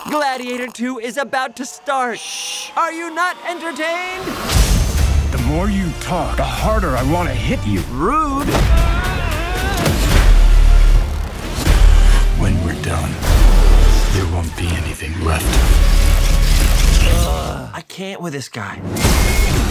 Gladiator 2 is about to start. Shh. Are you not entertained? The more you talk, the harder I want to hit you. Rude. When we're done, there won't be anything left. I can't with this guy.